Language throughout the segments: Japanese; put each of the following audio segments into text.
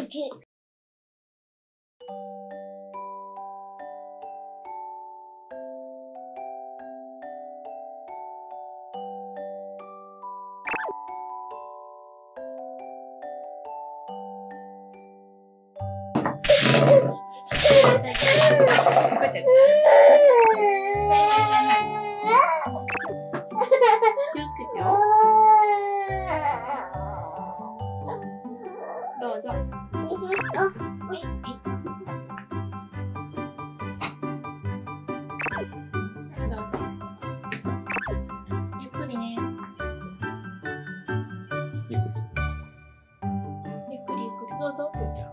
気をつけてよ。どうぞ。ゆっくりね。ゆっくりゆっくり。どうぞ、ふーちゃん。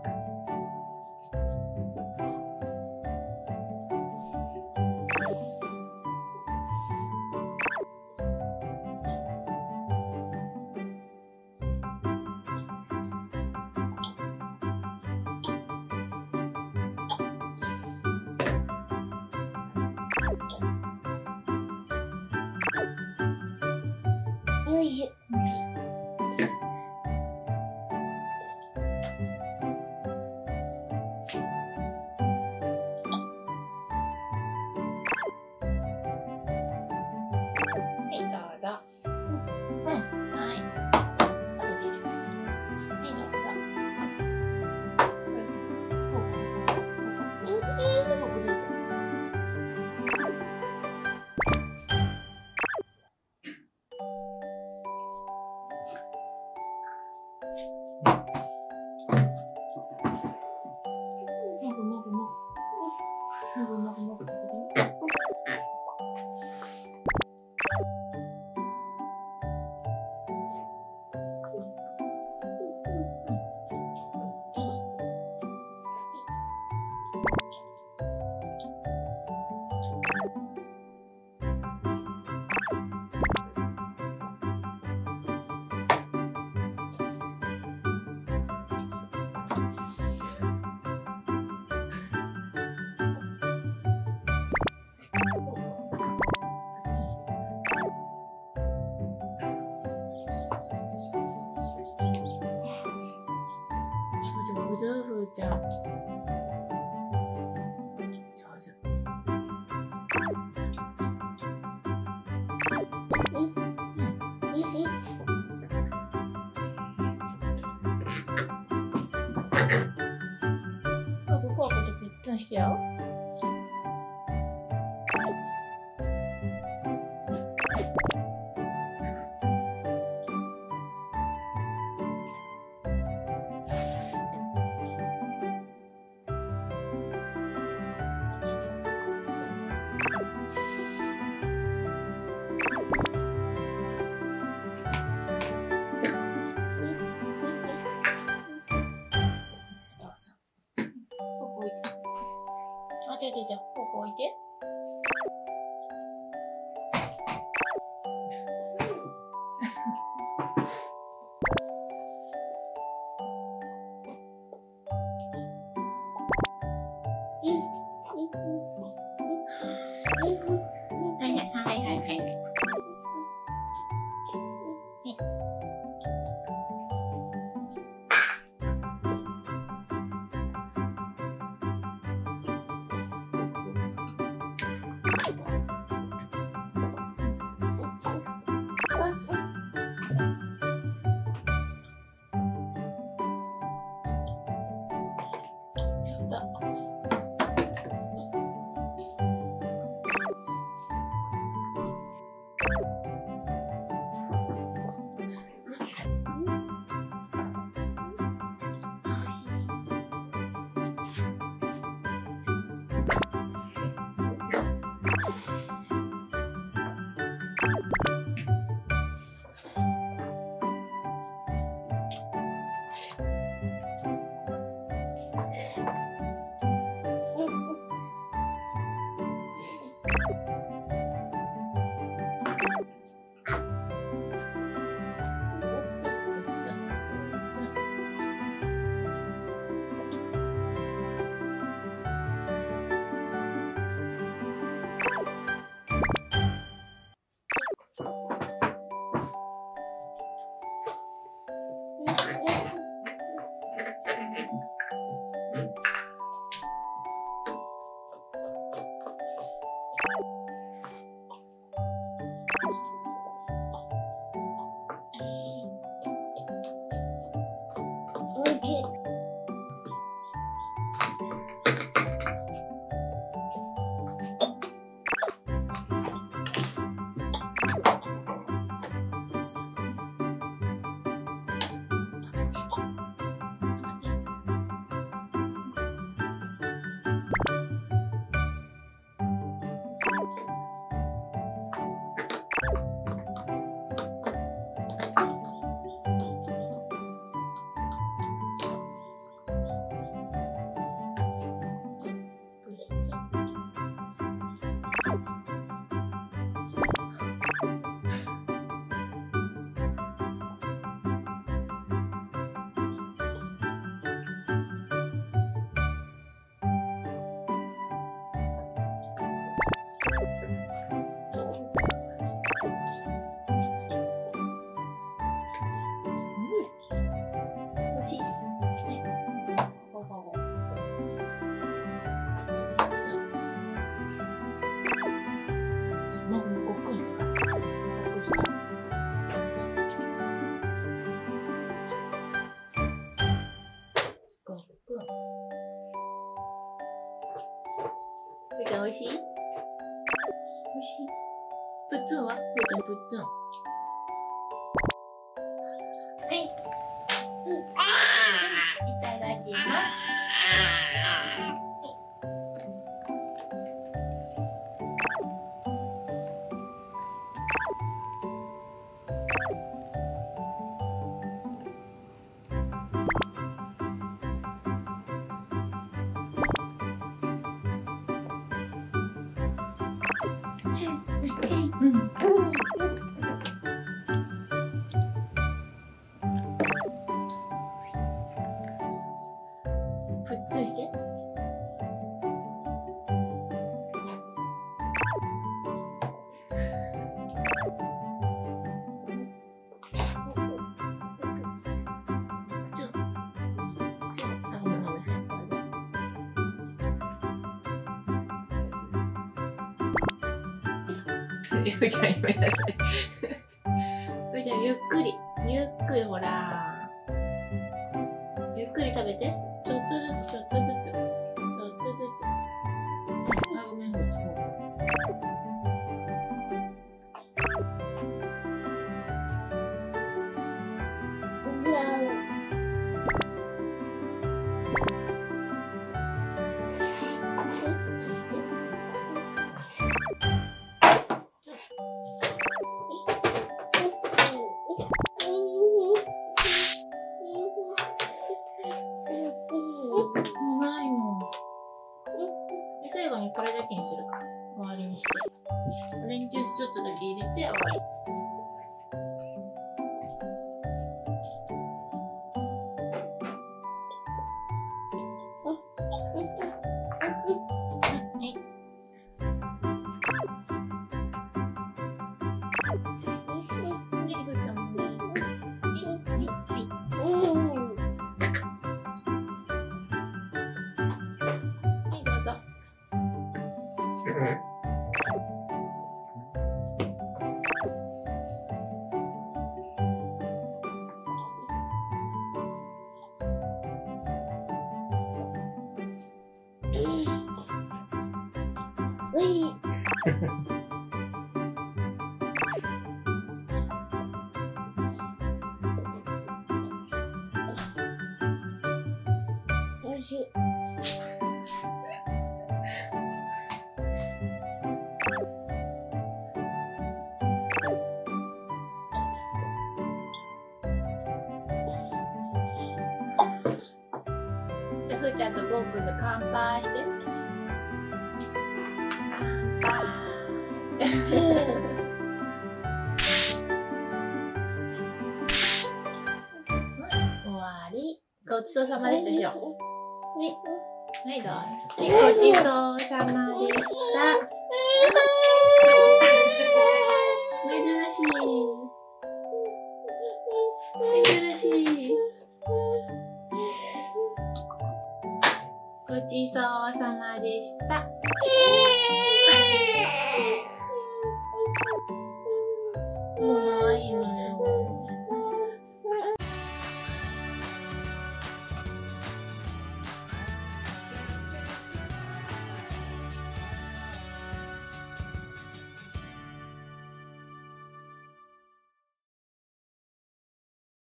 よいしょ。はい、どうぞ。はい。あとで。はい、どうぞ。僕どうぞ。上手、ふーちゃん。上手。ここはこうやってプリッツンしてよ。じゃあ、ここ置いて。はいはいはいはいはい。 美味しい。プッツンは？ふーちゃんプッツン。はい。いただきます。うん。プッツンして。ふーちゃんやめなさい。ふーちゃんゆっくりほら。ゆっくり食べて。ちょっとずつ。あ、ごめん。ないもん。最後にこれだけにするから。終わりにして。オレンジジュースちょっとだけ入れて終わり。おいしい。ふーちゃんとゴーくんで乾杯して。乾杯。終わり。ごちそうさまでしたよ。はい、どうぞ。はい、ごちそうさまでした。珍しい。ごちそうさまでした。もういいのね。